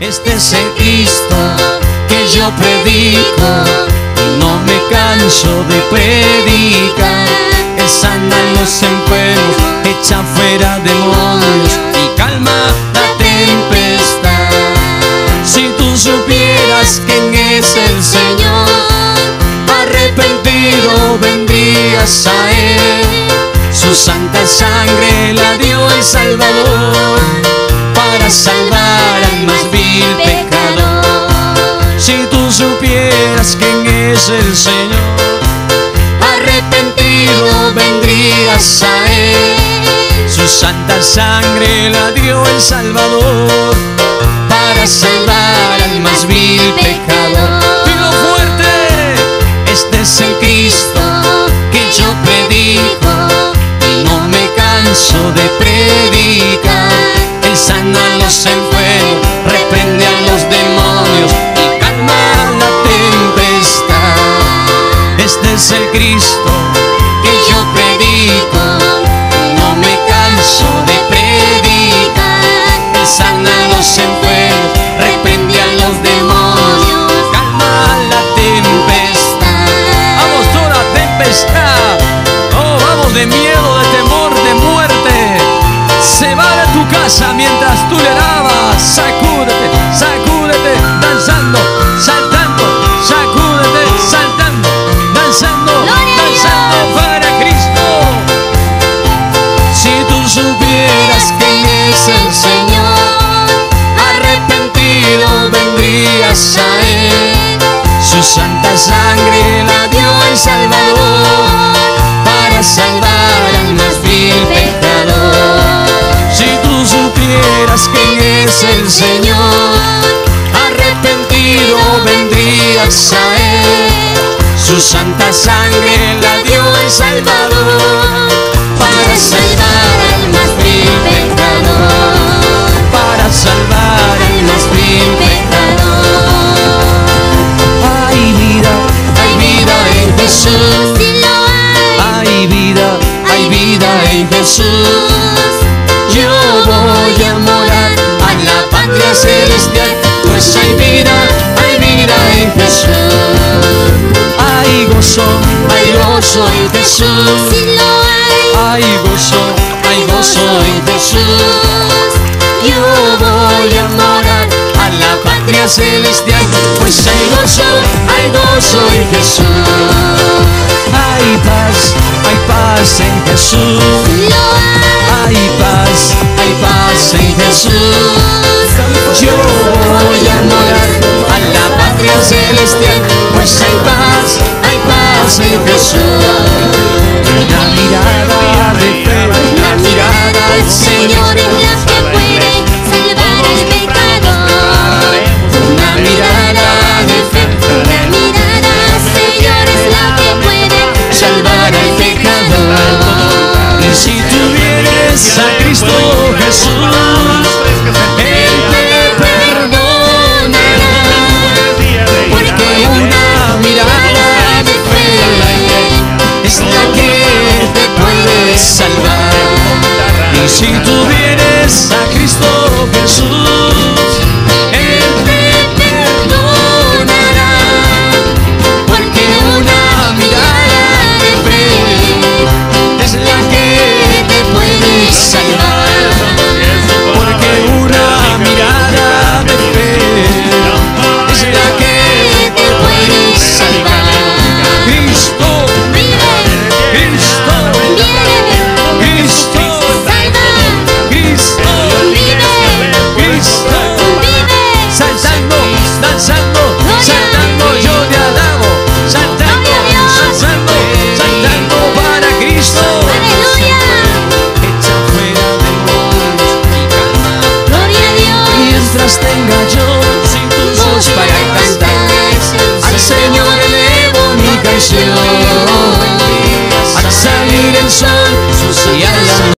Este es el Cristo que yo predico y no me canso de predicar. Él sana a los enfermos, echa fuera demonios y calma la tempestad. Si tú supieras quién es el Señor, arrepentido vendrías a Él. Su santa sangre la dio el Salvador para salvar al más vil pecador. Si tú supieras quién es el Señor, arrepentido vendrías a Él. Su santa sangre la dio el Salvador para salvar al más vil pecador. Dilo fuerte, este es el Cristo que yo predico y no me canso de predicar. Él sana a los enfermos, reprende a los demonios y calma la tempestad. Este es el Cristo que yo predico y no me canso de predicar. Él sana a los enfermos, reprende a los demonios, calma la tempestad. Vamos toda la tempestad, oh vamos, de miedo, de temor, de muerte, se va de tu casa mientras tú le alabas. Sacúdete, sacúdete, danzando, saltando, sacúdete, saltando, danzando, danzando para Cristo. Si tú supieras quién es el Señor, arrepentido vendrías a Él. Su santa sangre la dio el Salvador para salvar al más vil pecador. Si tú supieras quién es el Señor, arrepentido vendrías a Él. Su santa sangre la dio el Salvador para salvar al más vil pecador, para salvar al más vil pecador. Hay vida en Jesús. Hay vida en Jesús. Yo voy a morar a la patria celestial, pues hay vida en Jesús. Hay gozo en Jesús. Hay gozo en Jesús. Yo voy a morar a la patria celestial, pues hay gozo en Jesús. Hay paz en Jesús. Hay paz en Jesús. Yo voy a morar a la patria celestial, pues hay paz en Jesús. Una mirada de fe, una mirada del Señor es la que puede salvar al pecador. Una mirada de fe, una mirada, Señor, es la que puede salvar al pecador. Y si tú vienes a Cristo Jesús, Él te perdonará, porque una mirada de fe es la que te puede salvar. Y si tú vienes a Cristo Jesús, Él te perdonará, porque una mirada de fe es la que te puede salvar. Porque una mirada de fe es la que te puede salvar. Cristo, Cristo, Cristo, Cristo, Cristo, saltando, danzando, saltando, yo te alabo, saltando, danzando, saltando para Cristo. Echa fuera demonios y calma. Gloria a Dios. Mientras tenga yo sin tus voz para cantar, al Señor elevo mi canción. Al salir el sol, y a la